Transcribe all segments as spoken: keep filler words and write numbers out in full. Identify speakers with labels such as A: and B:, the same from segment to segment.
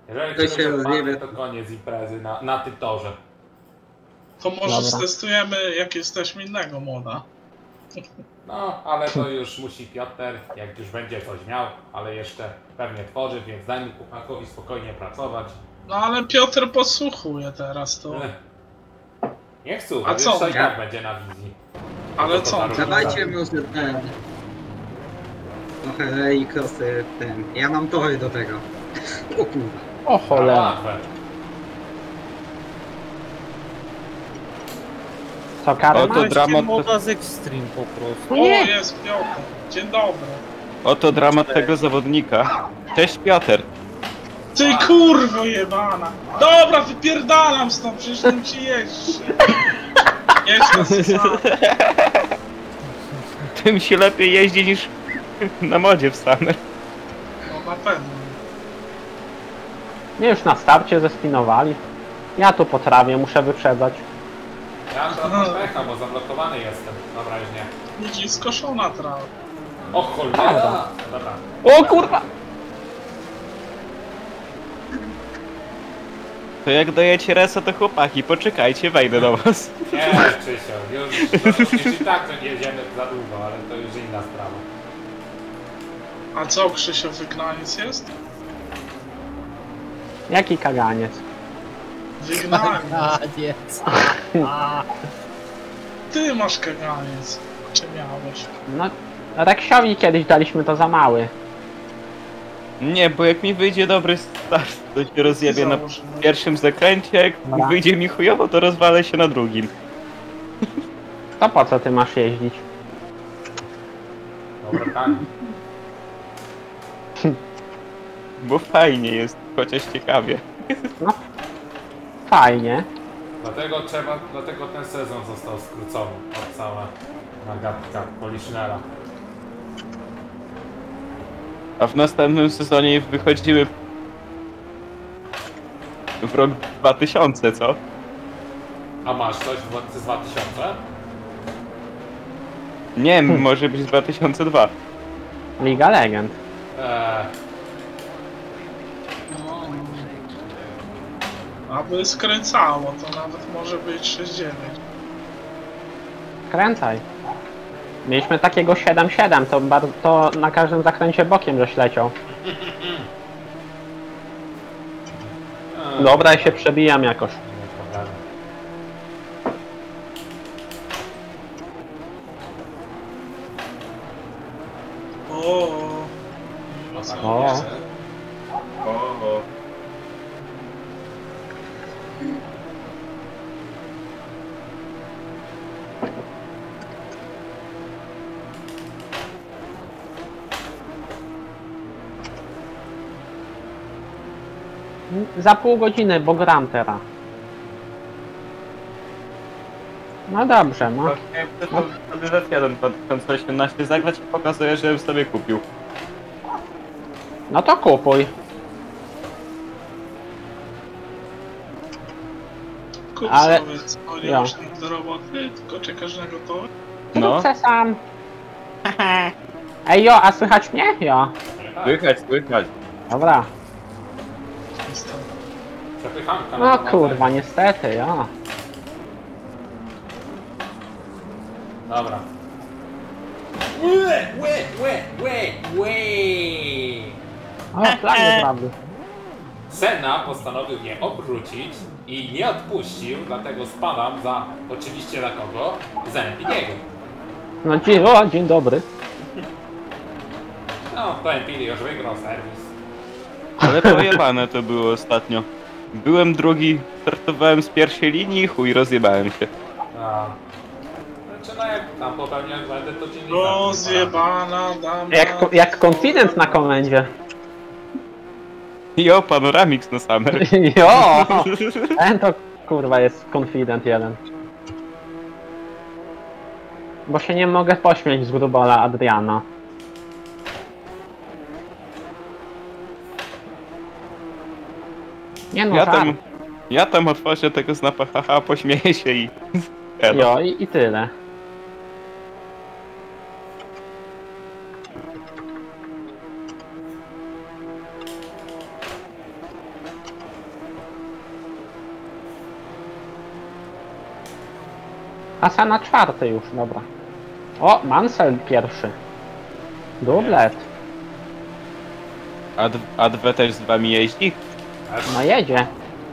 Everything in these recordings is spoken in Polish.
A: Jeżeli
B: To się
A: czegoś odpadnie,
B: rozjebie.
A: to koniec imprezy na, na tym torze.
C: To może
D: Dobra.
C: stestujemy jakiegoś też innego moda.
A: No, ale to już musi Piotr, jak już będzie coś miał, ale jeszcze pewnie tworzy, więc dajmy chłopakowi spokojnie pracować.
C: No ale Piotr podsłuchuje teraz to.
A: Ech. Niech słucha,
C: A
A: wiesz,
C: co?
A: co i tak będzie na wizji.
C: Ale
A: To to
C: co?
A: za różnica.
B: Dawajcie może ten... Trochę rallycrossy ten... Ja mam tory do tego. O kurwa.
D: O
A: A,
D: cholera.
A: łatwe.
D: Co, karma?
E: Oto
F: Weźcie
E: dramat-
F: moda z Extreme po prostu.
D: No
C: O,
D: nie.
C: jest Piotr. Dzień dobry.
E: Oto dramat tego zawodnika. Cześć Piotr.
C: Ty kurwo jebana. Dobra, wypierdalam stąd, przecież tym ci jeździ. Jedź na Suzanę.
E: Tym się lepiej jeździ niż na modzie w Summer.
C: No na pewno.
D: Mnie już na starcie zespinowali. Ja tu po trawie muszę wyprzedzać.
A: Ja to mam pecha, bo zablokowany jestem. Dobra, już nie.
C: Widzi skoszona trawa.
A: O cholera! Dobra.
D: O kurwa!
E: To jak dojecie resa, to chłopaki, poczekajcie, wejdę do was.
A: Nie, Krzysio, już, już, już i tak to nie jedziemy za długo, ale to już inna sprawa.
C: A co, Krzysio, wygnaniec jest?
D: Jaki kaganiec?
C: Wygnaniec.
F: Kaganiec. A,
C: Ty masz kaganiec. Czy miałeś?
D: No, Reksiowi kiedyś daliśmy to za mały.
E: Nie, bo jak mi wyjdzie dobry start, to się rozjebie na
C: Załóż, no.
E: pierwszym zakręcie, jak
D: Dobra.
E: wyjdzie mi chujowo, to rozwalę się na drugim.
D: To po co ty masz jeździć?
A: Dobra, tak.
E: Bo fajnie jest, chociaż ciekawie.
D: No, fajnie.
A: Dlatego trzeba, dlatego ten sezon został skrócony od cała nagatka Poliszynela.
E: A w następnym sezonie wychodzimy w rok dwa tysiące, co?
A: A masz coś w- z dwa tysiące?
E: Nie, może być dwa tysiące dwa.
D: Liga Legend.
A: Eee,
C: No. Aby skręcało, to nawet może być sześć dziewięć.
D: Kręcaj. Mieliśmy takiego siedem siedem, to, bar- to na każdym zakręcie bokiem żeś leciał.
A: eee,
D: Dobra, ja się przebijam jakoś.
A: Nie problemu.
C: O.
A: No tak,
D: O.
A: jest.
E: O,
D: Za pół godziny, bo gram teraz. No dobrze, no.
E: Sobie za jeden dwa tysiące osiemnaście zagrać i pokazuje, że sobie kupił.
D: No to kupuj.
C: Kup
D: Ale-
C: sobie, co nie
D: ja.
C: masz nic do roboty, tylko czekasz na gotowe.
E: No,
D: Wrócę sam. Ej jo, a słychać mnie? Jo.
E: słychać, słychać.
D: Dobra.
C: Jestem.
A: Przepychanka na
D: No
A: temat.
D: kurwa, niestety, jo.
A: Dobra. Łe, łe, łe, łe, łe.
D: O, plany prawdy.
A: Senna postanowił mnie obrócić i nie odpuścił, dlatego spadam za, oczywiście dla kogo? Za Empiniego.
D: No dzień, o, dzień dobry.
A: No, to Empini już wygrał serwis.
E: Ale pojebane to było ostatnio. Byłem drugi, startowałem z pierwszej linii i chuj, rozjebałem się.
A: A. Znaczy, no jak tam popełniać błędy, to ci nie
C: No,
A: zamknie.
C: zjebana dama.
D: Jak, jak konfident na komendzie.
E: Jo, panoramix na summer.
D: Jo! Ten to kurwa jest konfident jeden. Bo się nie mogę pośmiać z grubola Adriana. Nie no,
E: Ja
D: żart.
E: tam, ja tam otworzę tego snapa, haha, pośmieję się i... Elo.
D: Jo, i, i tyle. Asana czwarty już, dobra. O, Mansell pierwszy. Dublet.
E: A, d- a dwa też z wami jeździ?
A: Aż,
D: No jedzie.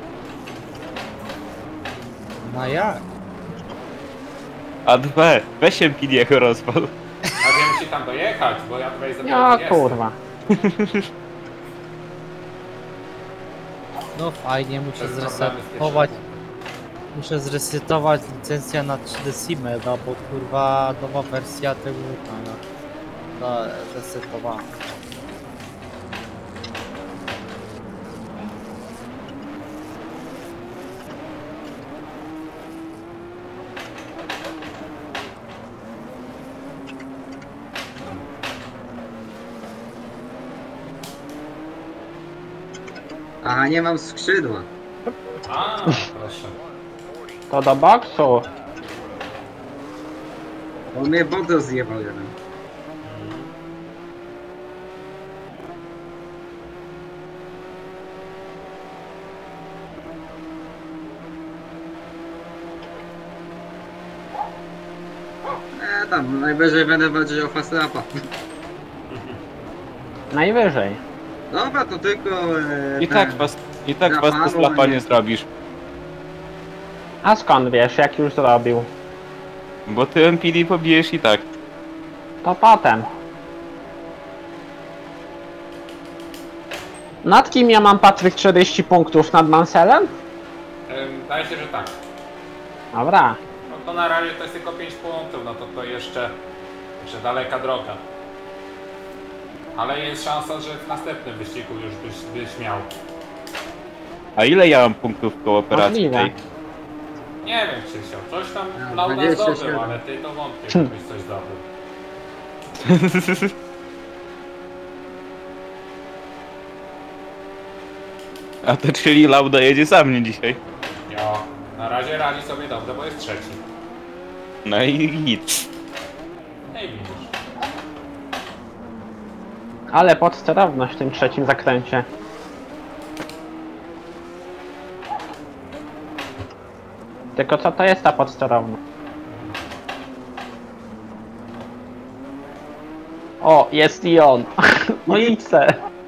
F: No jak?
E: A dwa, weź M P D jako rozwal.
A: a wiem, musi tam dojechać, bo ja tutaj zabiorę
D: No
A: dwudziestkę.
D: kurwa.
F: No fajnie, muszę
A: Bez problemu,
F: zresetować. Muszę zresetować licencję na trzy decimy, no bo kurwa nowa wersja tego no, no, zresetowała.
B: Aha, nie mam skrzydła.
A: A, proszę.
D: To do boksu.
B: Bo mnie bok rozjebał jeden. E, tam, najwyżej będę walczyć o fast rapa.
D: Najwyżej.
B: Dobra, to tylko... E,
E: I
B: ten-
E: tak was, i tak was
B: Rafał,
E: to slapa
B: nie.
E: nie zrobisz.
D: A skąd wiesz, jak już zrobił?
E: Bo ty M P D pobijesz i tak.
D: To potem. Nad kim ja mam, Patryk, czterdzieści punktów? Nad Mansellem?
A: Ym, Wydaje się, że tak.
D: Dobra.
A: No to na razie to jest tylko pięć punktów, no to to jeszcze, jeszcze daleka droga. Ale jest szansa, że w następnym wyścigu już byś, byś miał.
E: A ile ja mam punktów w kooperacji
D: Możliwe.
E: tej?
A: Nie wiem, Krzysiu, coś tam
B: Ja,
A: Lauda
B: dwadzieścia
A: zdobył,
B: siedem.
A: ale ty to wątpię, żebyś coś zdobył.
E: A to czyli Lauda jedzie za mnie dzisiaj.
A: Jo, na razie radzi sobie dobrze, bo jest trzeci.
E: No i nic.
A: No i widzisz.
D: Ale podsterowność w tym trzecim zakręcie. Tylko co to jest ta podsterowność? O, jest i on. No i chcę.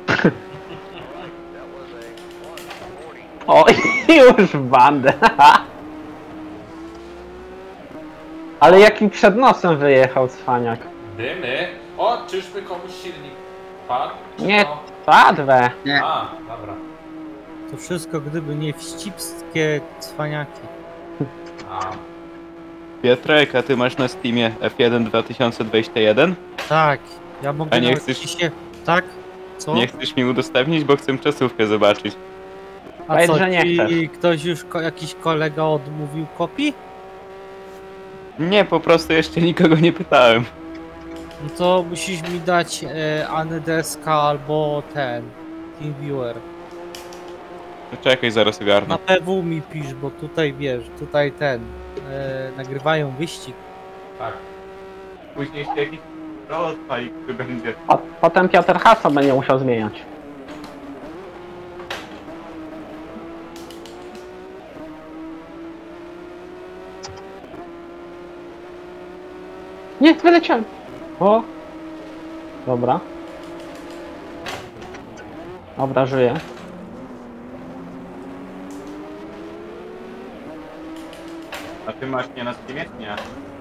D: O, i już w bandę. Ale jaki przed nosem wyjechał cwaniak.
A: Dymy? O, czyżby komuś silnik padł? Czy
D: Nie,
A: to-
D: padwę.
B: Nie,
A: A, dobra.
F: To wszystko gdyby nie wścibskie cwaniaki.
A: A,
E: Piotrek, a ty masz na Steamie F jeden dwa tysiące dwadzieścia jeden?
F: Tak, ja mogę
E: A nie
F: nawet
E: chcesz-
F: ci się... Tak? Co?
E: Nie chcesz mi udostępnić, bo chcę czasówkę zobaczyć.
F: A
D: Powiedz,
F: co,
D: że nie
F: ci
D: chcesz.
F: ktoś już, ko jakiś kolega odmówił kopii?
E: Nie, po prostu jeszcze nikogo nie pytałem.
F: No to musisz mi dać e, Anydeska albo ten TeamViewer.
E: No czekaj, zaraz ogarnę.
F: Na P W mi pisz, bo tutaj wiesz, tutaj ten e, nagrywają wyścig.
A: tak.
E: Później się jakiś odpali, który będzie.
D: Po, potem Piotr hasło będzie musiał zmieniać. Nie, wyleciałem. O. Dobra. Dobra, żyję.
E: A ty masz nie na Steamie? Nie.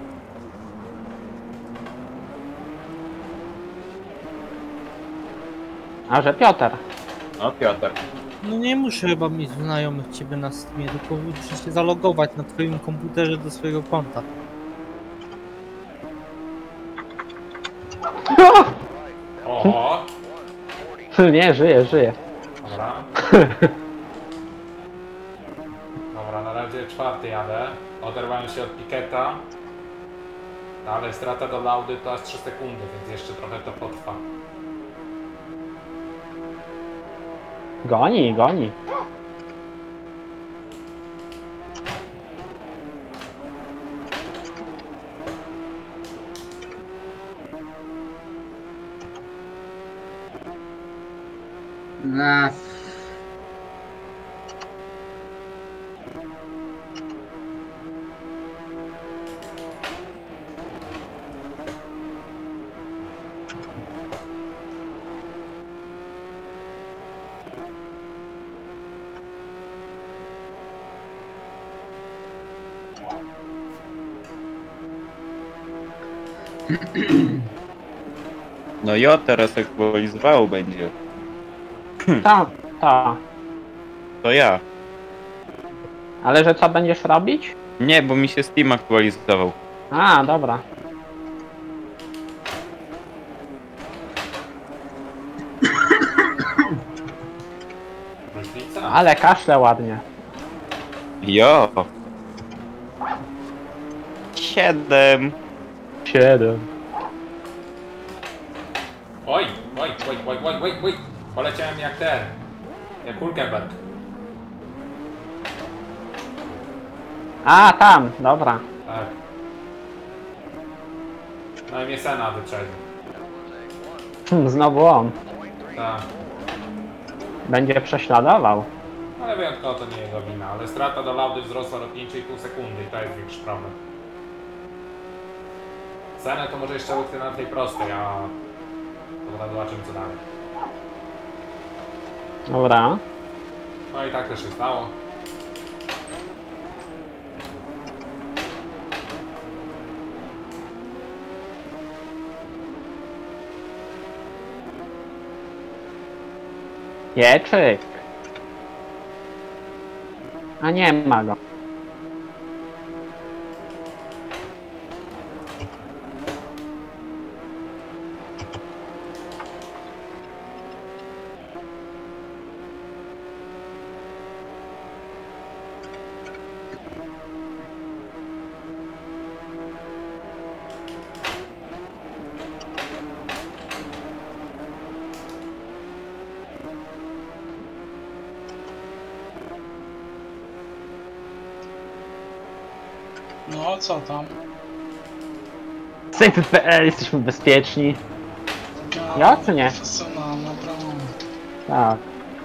D: A że Piotr.
E: No Piotr.
F: No nie muszę chyba mieć znajomych ciebie na Steamie, tylko muszę się zalogować na twoim komputerze do swojego konta.
A: Oho,
D: Nie, żyję, żyję.
A: dobra. Dobra, na razie czwarty jadę. Oderwałem się od Piketa. Ale strata do Laudy to aż trzy sekundy, więc jeszcze trochę to potrwa.
D: Goni, goni.
B: na...
E: No jo, teraz aktualizowało będzie.
D: Ta, ta.
E: To ja.
D: Ale że co będziesz robić?
E: Nie, bo mi się Steam aktualizował.
D: A, dobra.
A: Różnica?
D: Ale kaszle ładnie.
E: Jo. Siedem.
D: Siedem.
A: Oj, oj, oj, oj, oj, oj, oj. Poleciałem jak ten. Jak Hulkenberg.
D: A, tam, dobra.
A: Tak. No i mnie Sena wyprzedził.
D: Hm, znowu on.
A: Tak.
D: Będzie prześladował.
A: Ale wyjątkowo to nie jego wina, ale strata do Laudy wzrosła do pięć i pół sekundy i to jest większy problem. Senę to może jeszcze łyknę na tej prostej, a potem zobaczymy co dalej.
D: Dobra.
A: No i tak też się stało.
D: Pieczyk. A nie ma go.
C: No, co tam?
D: Save kropka pe el, jesteśmy bezpieczni. Ja, czy nie?
C: Profesjonalna brama.
D: Tak.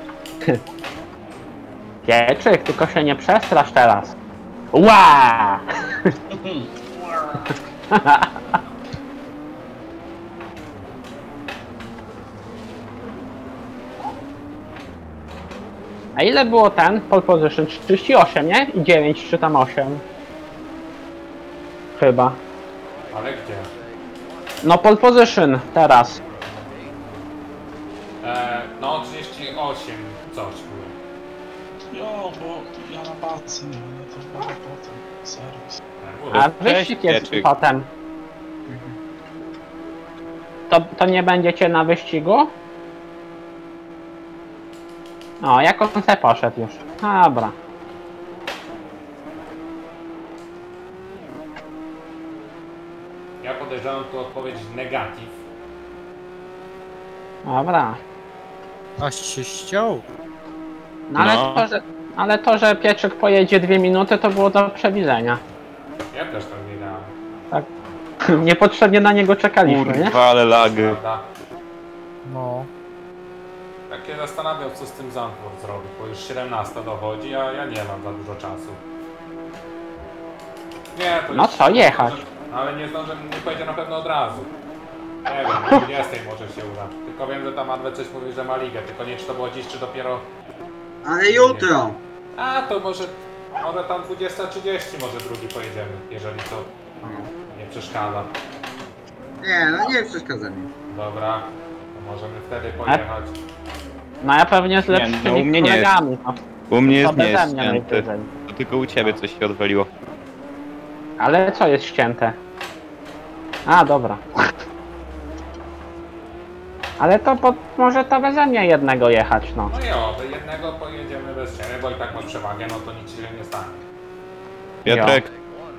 D: Pieczyk, tylko się nie przestrasz teraz. Ła! A ile było ten pole position? trzydzieści osiem, nie? I dziewięć czy tam osiem? Chyba.
A: Ale gdzie?
D: No pole position teraz.
A: E, no trzydzieści osiem coś było.
C: Jo, bo ja na palce nie, ale to może potem. Serwis.
A: E, było.
D: A
E: Cześć,
D: wyścig jest
E: Pieczyk.
D: potem. To, to nie będziecie na wyścigu? O, jak on se poszedł już. Dobra.
A: Ja podejrzewam tu odpowiedź negatyw.
D: Dobra.
F: Aż się ściął.
D: No ale,
E: No.
D: To, że, ale to, że Pieczyk pojedzie dwie minuty, to było do przewidzenia.
A: Ja też tak wiedziałem,
D: Tak. Niepotrzebnie na niego czekaliśmy, nie?
E: Kurwa, ale lagę.
A: prawda?
F: No.
A: Tak się zastanawiał, co z tym Zandvoort zrobić, bo już siedemnasta dochodzi, a ja nie mam za dużo czasu. Nie, to
D: No
A: już-
D: co, jechać.
A: Ale nie zdążę, nie pojedzie na pewno od razu. Nie wiem, o dwudziestej może się uda. Tylko wiem, że tam Adwe coś mówi, że ma ligę, tylko nie czy to było dziś, czy dopiero...
B: Ale jutro!
A: A, to może... Może tam dwudziesta trzydzieści może drugi pojedziemy, jeżeli to nie przeszkadza.
B: Nie, no nie przeszkadza mi.
A: Dobra, to możemy wtedy pojechać.
D: No ja pewnie z
E: Nie,
D: lepszymi
E: no u mnie nie jest.
D: kolegami. No.
E: U mnie
D: To
E: jest nie
D: beze
E: jest
D: mnie
E: ścięty.
D: najwyżej.
E: To tylko u ciebie coś się odwaliło.
D: Ale co jest ścięte? A, dobra. Ale to po, może to beze mnie jednego jechać, no.
A: No jo, do jednego pojedziemy bez ciebie, bo i tak masz przewagę, no to nic się nie stanie.
E: Piotrek,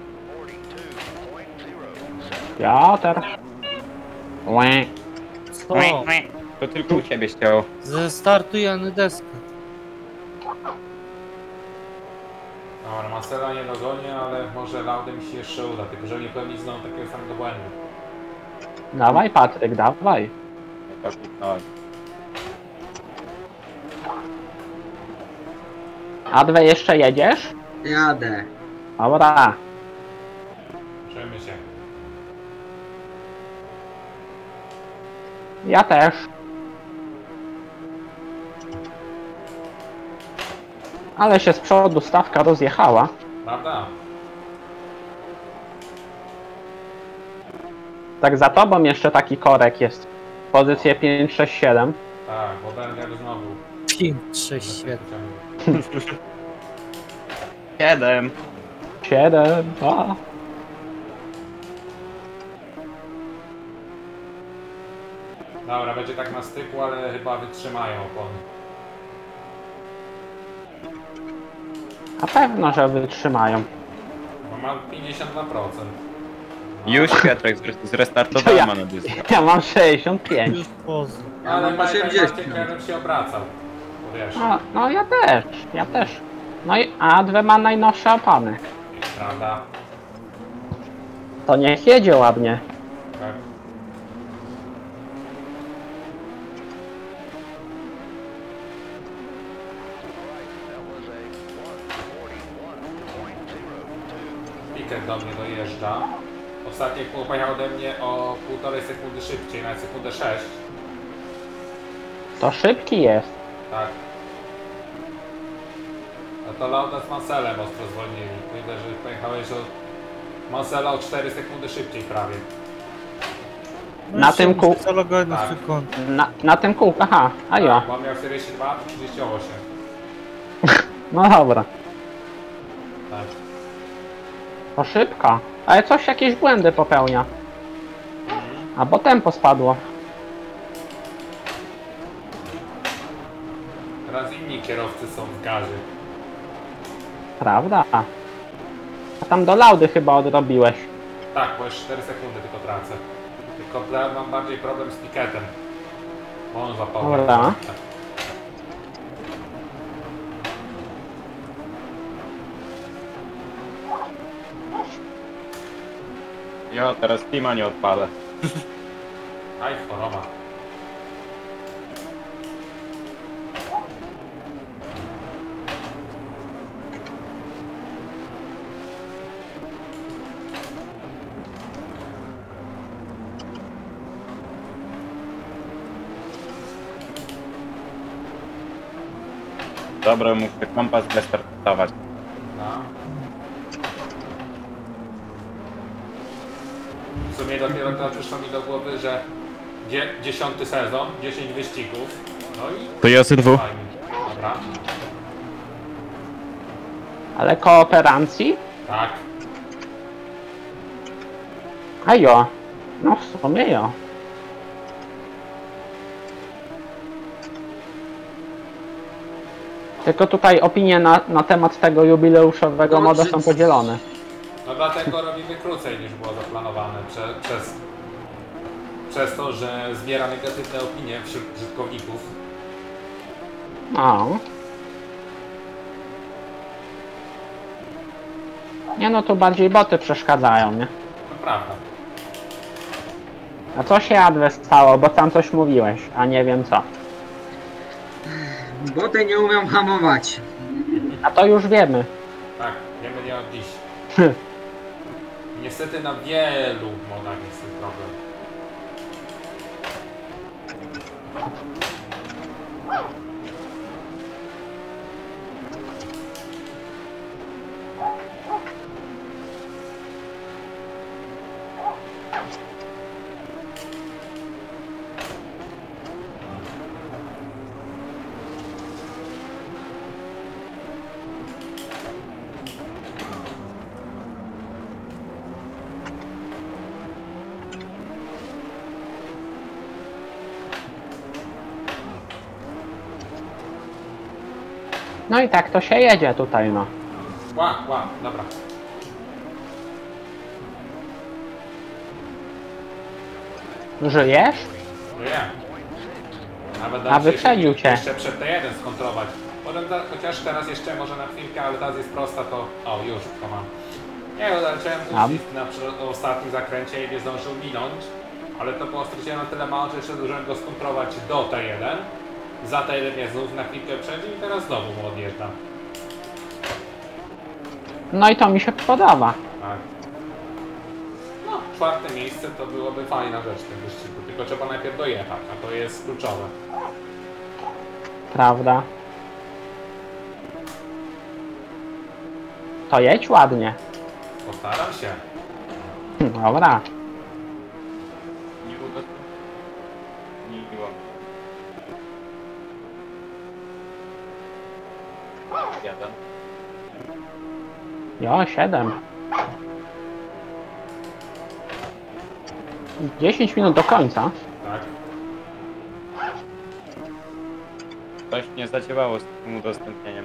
D: Piotr. Łe.
F: Co?
E: to tylko u ciebie chciało.
F: Zestartujemy deskę.
A: Dobra, Marcela nie dogoni, ale może Laudy mi się jeszcze uda, tylko że nie pełni znowu takiego samego błędu.
D: Dawaj Patryk, dawaj. Adwe jeszcze jedziesz?
B: Jadę.
D: Dobra.
A: Przejmy się.
D: Ja też. Ale się z przodu stawka rozjechała.
A: Prawda?
D: Tak za tobą jeszcze taki korek jest. Pozycję pięć, sześć, siedem.
A: Tak, bo Berger znowu.
F: pięć, sześć, siedem.
E: Siedem.
D: siedem, dwa.
A: Dobra, będzie tak na styku, ale chyba wytrzymają opony.
D: Na pewno, że wytrzymają.
A: Bo mam pięćdziesiąt dwa procent.
E: Już Piotrek zre-
D: To
E: zrestartowałem
D: ja-
E: Manodyska.
D: Ja mam sześćdziesiąt pięć.
F: Już poza.
A: Ale
B: mam
A: pamiętaj,
B: osiemdziesiąt.
A: Maciek, Karen się obracał. Bo wiesz,
D: No, no ja też, ja też. No i Adwe ma najnowsze opony.
A: prawda?
D: To niech jedzie ładnie.
A: Tak. Piket do mnie dojeżdża. Ostatni kół pojechał ode mnie o półtorej sekundy szybciej, na sekundę sześć.
D: To szybki jest.
A: Tak. A to Lauda z Manselem ostro zwolnili. Widzę, że pojechałeś od Mansela o cztery sekundy szybciej prawie.
F: No
D: Na
F: jeszcze
D: tym kół-
F: muszę zalogować na
A: Tak.
F: swój konto.
D: Na, na tym kółku, aha, a ja.
A: Tak, bo on miał czterdzieści dwa, to trzydzieści osiem.
D: No dobra.
A: Tak.
D: To szybko. Ale coś jakieś błędy popełnia. A bo tempo spadło.
A: Teraz inni kierowcy są w gazie.
D: Prawda? A tam do Laudy chyba odrobiłeś.
A: Tak, bo już cztery sekundy tylko tracę. Tylko ja mam bardziej problem z Piketem. Bo on zapał.
D: Dobra.
E: Ja teraz Tima nie odpalę.
A: Aj, choroba.
E: Dobra, muszę kompas restartować.
A: No. W sumie dopiero to przyszło mi do głowy, że dzie dziesiąty sezon, dziesięć wyścigów. No i
E: To ja z dwóch.
A: fajnie. Dobra.
D: Ale kooperacji?
A: Tak.
D: A jo. No w sumie jo. Tylko tutaj opinie na, na temat tego jubileuszowego
B: No,
D: moda
B: czy-
D: są podzielone.
A: No dlatego robimy krócej niż było zaplanowane. Prze przez, przez to, że zbiera negatywne opinie wśród użytkowników.
D: No. Nie no, tu bardziej boty przeszkadzają, nie?
A: No prawda.
D: A co się Adwe stało, bo tam coś mówiłeś, a nie wiem co.
B: Boty nie umią hamować.
D: A to już wiemy.
A: Tak, wiemy nie od dziś. Niestety na wielu modach jest ten problem.
D: No i tak to się jedzie tutaj, no.
A: Ła, ła, dobra.
D: Żyjesz?
A: Żyję. Nawet
D: A
A: da się
D: wyprzedził cię.
A: jeszcze przed T jeden skontrować. Potem, da, chociaż teraz jeszcze może na chwilkę, ale teraz jest prosta, to... O, już to mam. Nie, odleciałem
D: A.
A: uścisk na przy- ostatnim zakręcie i nie zdążył minąć. Ale to było straciłem na tyle mało, że jeszcze zdążyłem go skontrować do T jeden. Za T jeden mnie znów na chwilkę przedził i teraz znowu mu odjeżdża.
D: No i to mi się podoba.
A: Tak. No, czwarte miejsce to byłoby fajna rzecz w tym wyścigu, tylko trzeba najpierw dojechać, a to jest kluczowe.
D: Prawda? To jedź ładnie.
A: Postaram się.
D: Hm, Dobra.
E: Jeden.
D: Jo, siedem. dziesięć minut do końca.
A: Tak.
E: Coś nie zadziałało z tym udostępnieniem.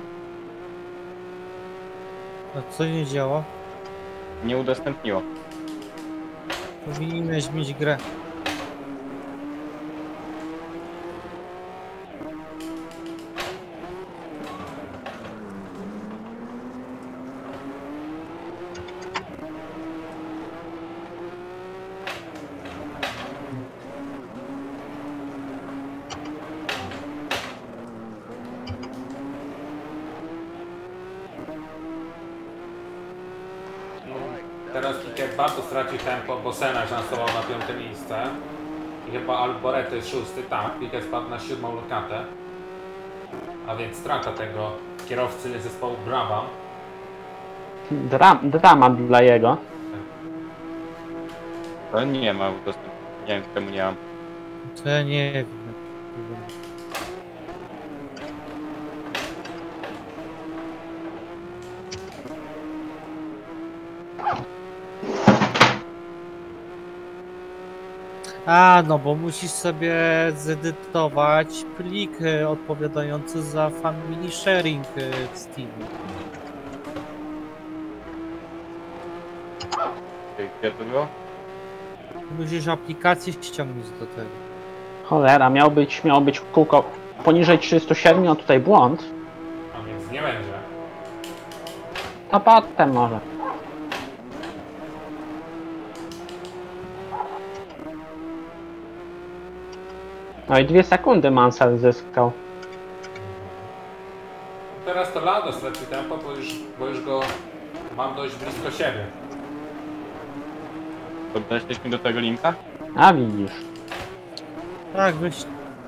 F: A co nie działa?
E: Nie udostępniło.
F: Powinieneś mieć grę.
A: Teraz Piquet bardzo straci tempo, bo Senna awansował na piąte miejsce. I chyba Alboreto jest szósty, tak, Piquet spadł na siódmą lokatę. A więc strata tego kierowcy zespołu Brabham.
D: Dra drama dla jego.
E: To nie ma udostępnienia. Nie wiem, czemu nie mam.
F: To ja nie wiem. A, no bo musisz sobie zedytować plik e, odpowiadający za family sharing e, w Steamie.
E: Gdzie to było?
F: Musisz aplikację ściągnąć do tego.
D: Cholera, miał być, miało być kółko poniżej trzystu siedmiu, a tutaj błąd.
A: A więc nie będzie.
D: To potem może. No i dwie sekundy Mansell zyskał.
A: Teraz to Lando straci tempo, bo już, bo już go mam dość blisko siebie.
E: Podeszliśmy do tego linka?
D: A widzisz.
F: Tak, weź.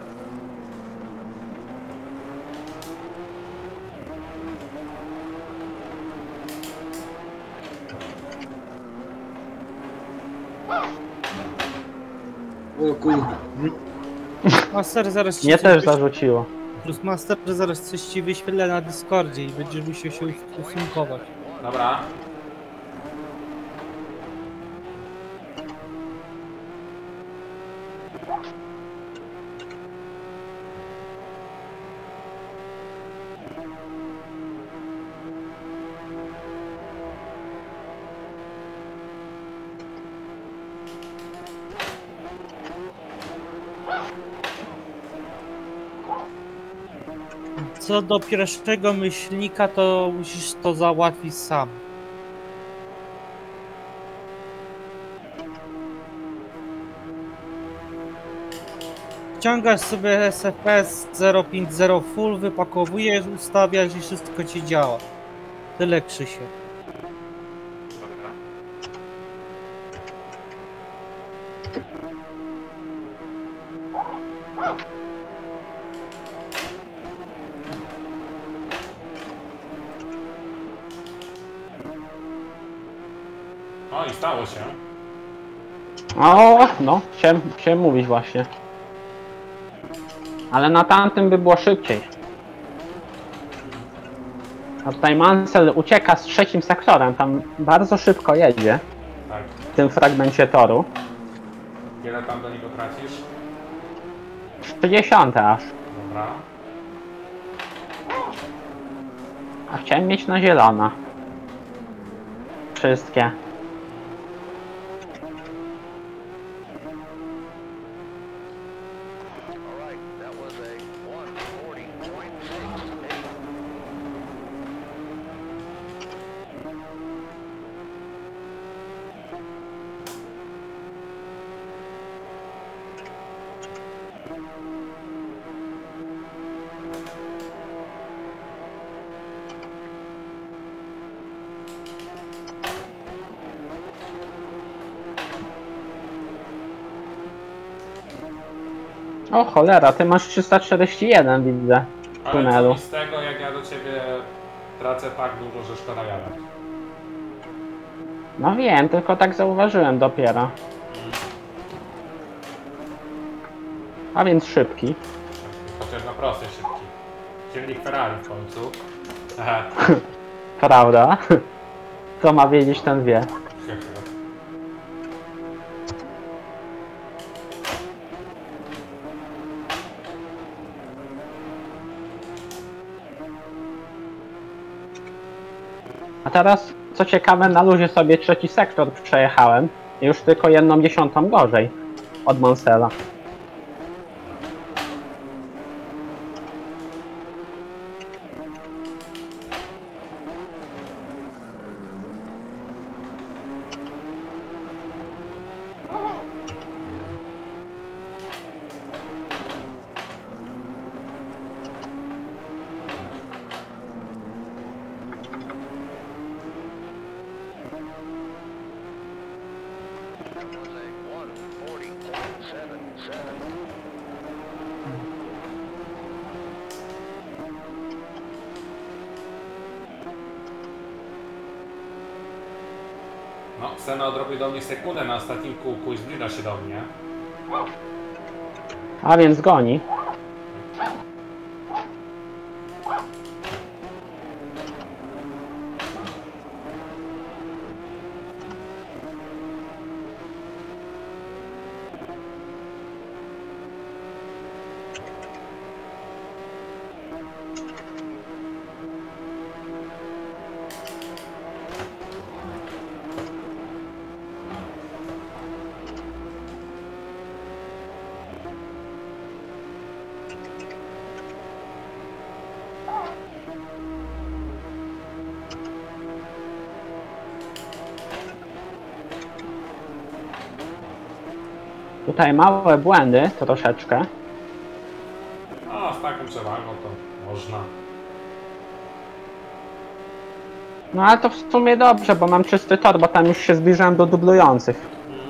B: O kurwa.
F: Master zaraz ci
D: Mnie
F: coś
D: też
F: wyś-
D: zarzuciło.
F: Plus Master zaraz coś ci wyświetlę na Discordzie i będziesz musiał się usunkować.
A: Dobra.
F: Co do pierwszego myślnika, to musisz to załatwić sam. Ściągasz sobie S F S zero pięć zero full, wypakowujesz, ustawiasz i wszystko ci działa. Tyle, Krzysiu.
E: Dobra.
A: O i stało się.
D: O, no, chciałem, chciałem mówić właśnie. Ale na tamtym by było szybciej. A tutaj Mansell ucieka z trzecim sektorem, tam bardzo szybko jedzie
A: Tak.
D: w tym fragmencie toru.
A: Ile tam do niego tracisz?
D: trzydzieści aż.
A: Dobra.
D: A chciałem mieć na zielona. Wszystkie. O cholera, ty masz trzysta czterdzieści jeden, widzę, w
A: Ale co
D: tunelu.
A: mi z tego, jak ja do ciebie tracę tak dużo, że szkoda jadać.
D: No wiem, tylko tak zauważyłem dopiero. A więc szybki.
A: Chociaż na prostej szybki. Silnik Ferrari w końcu. Aha.
D: Prawda? Co ma wiedzieć, ten wie. A teraz, co ciekawe, na luzie sobie trzeci sektor przejechałem. Już tylko jedną dziesiątą gorzej od Mansella.
A: No, Senna odrobił do mnie sekundę na ostatnim kółku i zbliża się do mnie.
D: A więc goni. Tutaj małe błędy, troszeczkę.
A: A, z taką przewagą to można.
D: No ale to w sumie dobrze, bo mam czysty tor, bo tam już się zbliżałem do dublujących.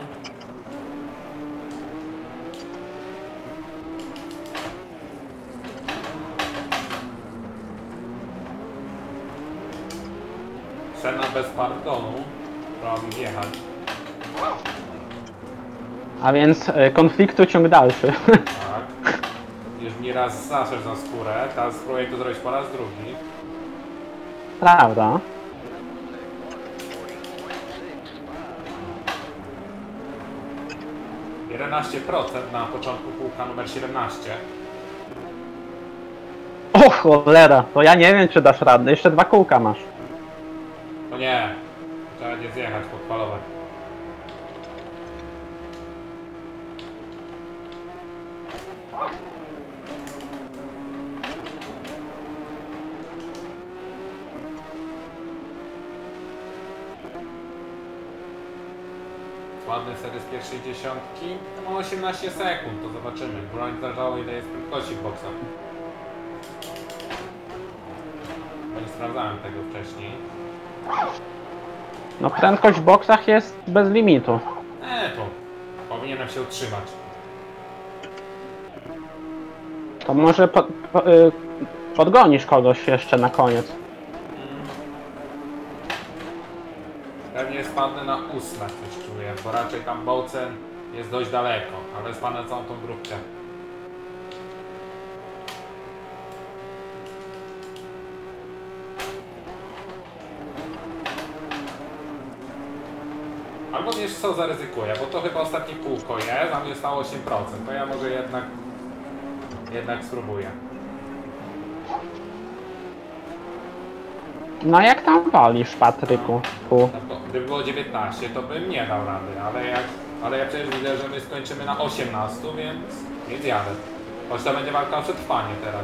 A: Senna bez pardonu. Prawie wjechać.
D: A więc y, konfliktu ciąg dalszy.
A: Tak. Już mi raz zaszedł za skórę, teraz spróbuję to zrobić po raz drugi.
D: Prawda?
A: jedenaście procent na początku kółka numer siedemnaście.
D: O cholera, to ja nie wiem, czy dasz radę. Jeszcze dwa kółka masz.
A: No nie, trzeba będzie zjechać pod palowe. Ładny sery z pierwszej dziesiątki. To ma osiemnaście sekund, to zobaczymy. Broń zależało, ile jest prędkości w boksach. Bo nie sprawdzałem tego wcześniej.
D: No prędkość w boksach jest bez limitu.
A: Eee, to powinienem się utrzymać.
D: To może po, po, y, podgonisz kogoś jeszcze na koniec.
A: Pewnie spadnę na ósme, coś czuję, bo raczej tam Bołcen jest dość daleko, ale spadnę całą tą grupkę. Albo wiesz co, zaryzykuję, bo to chyba ostatnie kółko jest, a mnie stało osiem procent, to ja może jednak, jednak spróbuję.
D: No jak tam wolisz, Patryku? Tu.
A: No to, gdyby było dziewiętnaście, to bym nie dał rady, ale jak, ale ja przecież widzę, że my skończymy na osiemnaście, więc, więc jadę. Choć to będzie walka o przetrwanie teraz.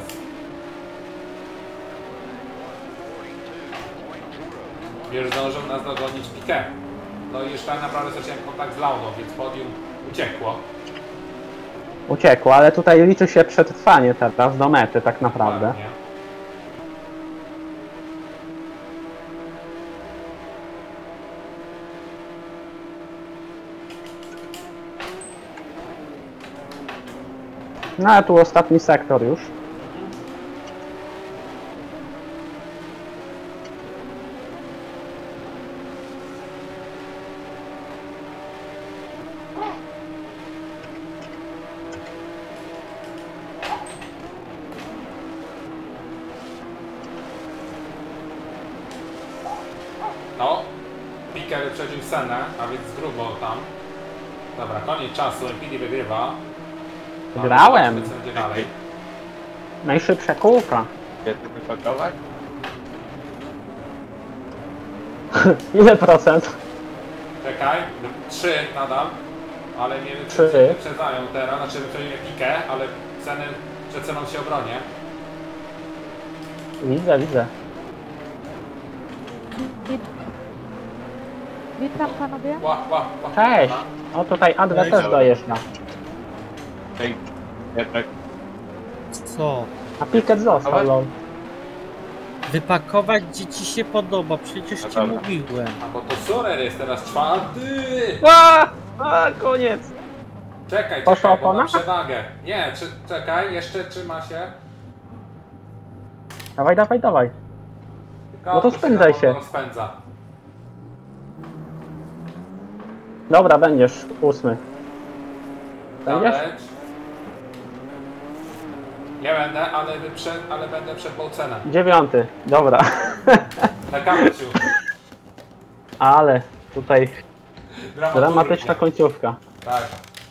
A: Już zdążył nas dogonić Piquet. No i już tak naprawdę straciłem kontakt z Laudą, więc podium uciekło.
D: Uciekło, ale tutaj liczy się przetrwanie teraz do mety tak naprawdę.
A: Ładnie.
D: No ale tu ostatni sektor już.
A: No, Piquet wyprzedził Senę, a więc grubo tam. Dobra, koniec czasu, M P D wygrywa. No,
D: Wygrałem.
A: zobaczmy, co będzie dalej.
D: Najszybsze kółka.
E: Gdzie to wypakować?
D: Ile procent?
A: Czekaj, trzy nadal, ale mnie
D: Trzy.
A: wyprzedzają wyprzedzają teraz, znaczy wyprzedzili mnie Piquet, ale ceny przed ceną się obronię.
D: Widzę, widzę.
G: Witam panowie.
A: Ła, ła, ła.
D: Cześć! O, tutaj Adwe
C: Cześć.
D: też dojeżdża.
E: Ej, ja tak.
F: Co?
D: A Piket został,
E: Dawaj.
D: lol.
F: Wypakować gdzie ci się podoba, przecież
E: No
F: ci
E: dobra.
F: mówiłem.
A: A bo to Surer jest teraz czwarty!
D: A, a, koniec!
A: Czekaj,
D: Poszła
A: czekaj, bo
D: opona?
A: ma przewagę. Nie, czy, czekaj, jeszcze trzyma się.
D: Dawaj, dawaj, dawaj.
A: Tylko
D: No to
A: tu
D: spędzaj
A: na
D: się.
A: wolno Rozpędza.
D: Dobra, będziesz ósmy. Będziesz?
A: Daleć. Nie będę, ale, wyprzed, ale będę przed Bołcenem.
D: Dziewiąty, dobra.
A: Na kamerciu.
D: Ale tutaj dramatyczna końcówka.
A: Tak.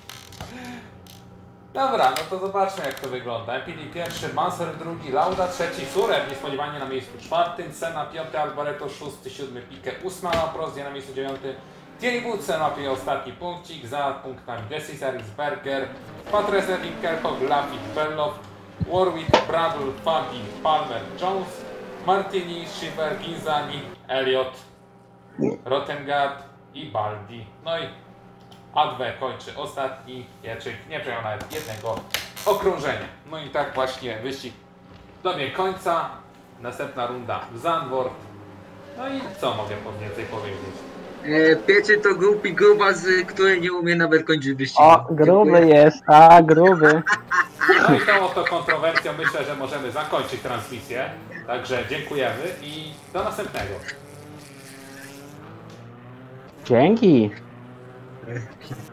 A: Dobra, no to zobaczmy jak to wygląda. M P D pierwszy, Mansell drugi, Lauda trzeci, Surer niespodziewanie na miejscu czwartym, Senna piąty, Alboreto szósty, siódmy, Piquet ósma, Prozje na miejscu dziewiątym, Thierry Boutsen łapie ostatni punkcik za punktami Decis, Arisberger, Patrese, Winkelhock, Lafitte, Bellow, Warwick, Bradl, Fabi, Palmer, Jones, Martini, Schiffer, Ginzani, Elliott, Rotengard i Baldi. No i Adwe kończy ostatni, Pieczyk nie przejął nawet jednego okrążenia. No i tak właśnie wyścig dobiegł końca. Następna runda w Zandvoort. No i co mogę po więcej powiedzieć?
B: E, Pieczy to głupi grubas, który nie umie nawet kończyć wyścigu.
D: O, gruby jest, a gruby.
A: No i tą oto kontrowersją myślę, że możemy zakończyć transmisję. Także dziękujemy i do następnego.
D: Dzięki.
B: Dziękuję.